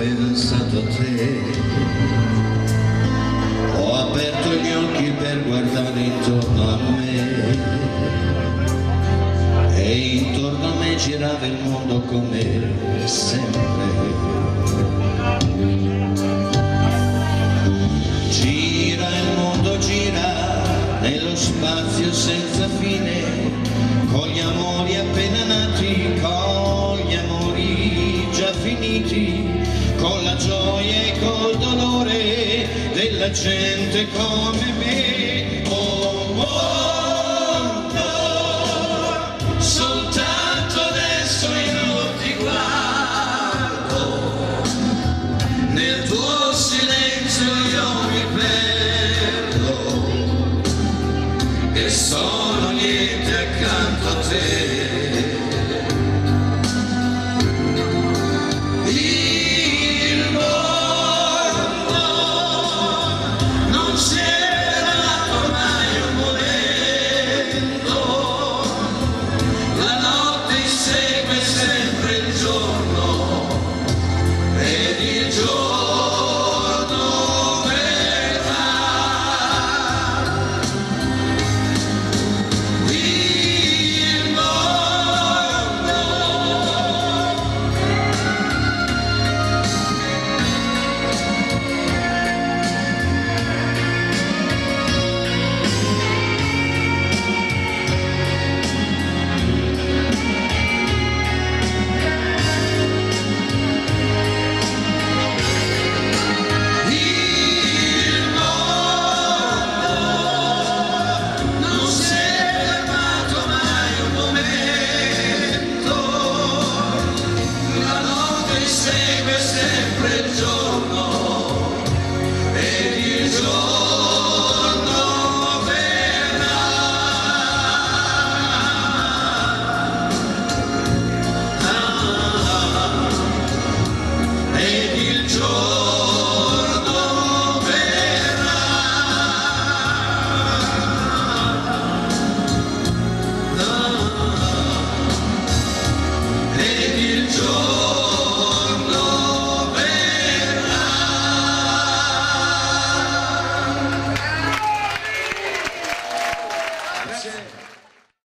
pensato a te, ho aperto gli occhi per guardare intorno a me e intorno a me girava il mondo come sempre. Gira il mondo, gira nello spazio senza fine, con gli amori appena nati, con gli amori già finiti, con la gioia e col dolore della gente come me. Oh, mondo, soltanto adesso io ti guardo, nel tuo silenzio io mi perdo e sono niente accanto a te. Segue sempre il giorno ed il giorno verrà. Ed il giorno verrà. Ed il giorno Grazie.